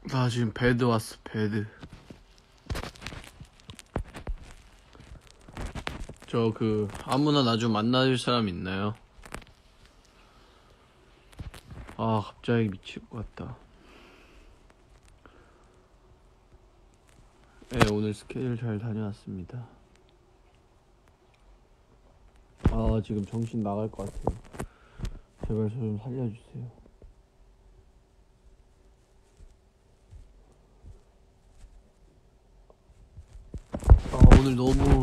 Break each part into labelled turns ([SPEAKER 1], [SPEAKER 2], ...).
[SPEAKER 1] 나 지금 배드 왔어, 배드. 아무나 나 좀 만나줄 사람 있나요? 아, 갑자기 미칠 것 같다. 네, 오늘 스케줄 잘 다녀왔습니다. 아, 지금 정신 나갈 것 같아요. 제발 저 좀 살려주세요. 아, 오늘 너무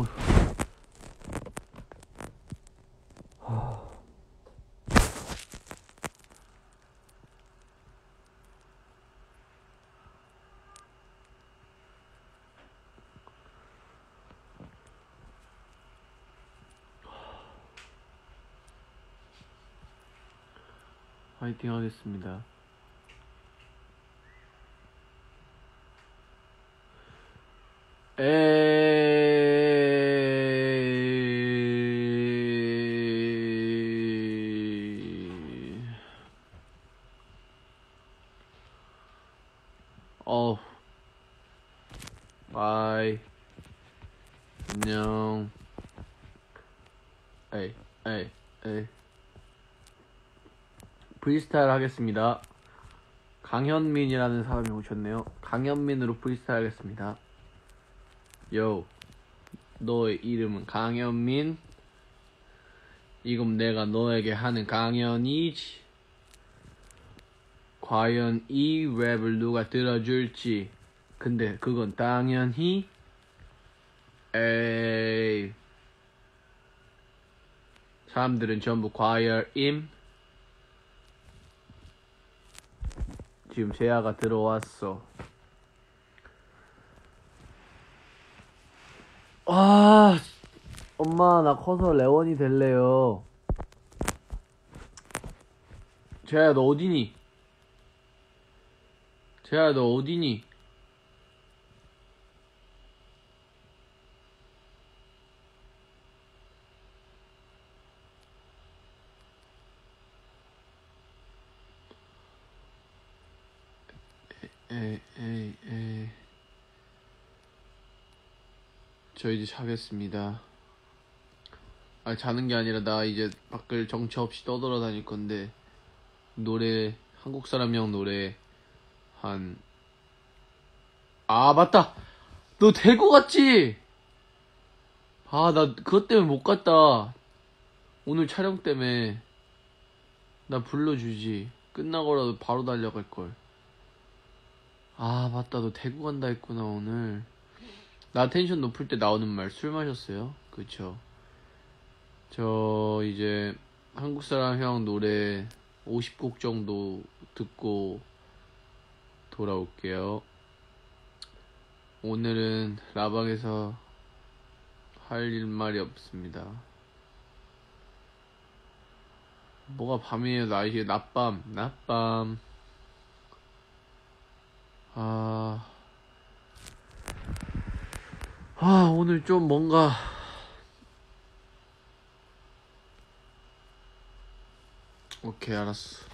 [SPEAKER 1] 화이팅 하겠습니다. 바이. 안녕. 에이. 프리스타일 하겠습니다. 강현민이라는 사람이 오셨네요. 강현민으로 프리스타일 하겠습니다. 요, 너의 이름은 강현민? 이건 내가 너에게 하는 강연이지. 과연 이 랩을 누가 들어줄지. 근데 그건 당연히 에이, 사람들은 전부 과열임. 지금 재아가 들어왔어. 아, 엄마, 나 커서 레원이 될래요. 재아야, 너 어디니? 재아야, 너 어디니? 에이. 저 이제 자겠습니다. 아, 자는 게 아니라 나 이제 밖을 정처 없이 떠돌아다닐 건데, 한국 사람형 노래, 아, 맞다! 너 대구 갔지? 아, 나 그것 때문에 못 갔다. 오늘 촬영 때문에. 나 불러주지. 끝나고라도 바로 달려갈걸. 아, 맞다. 너 대구 간다 했구나, 오늘. 나 텐션 높을 때 나오는 말, 술 마셨어요? 그쵸. 저 이제 한국 사람 형 노래 50곡 정도 듣고 돌아올게요. 오늘은 라방에서 할 말이 없습니다. 뭐가 밤이에요? 나 이제 낮밤. 오늘 좀 뭔가 오케이, 알았어.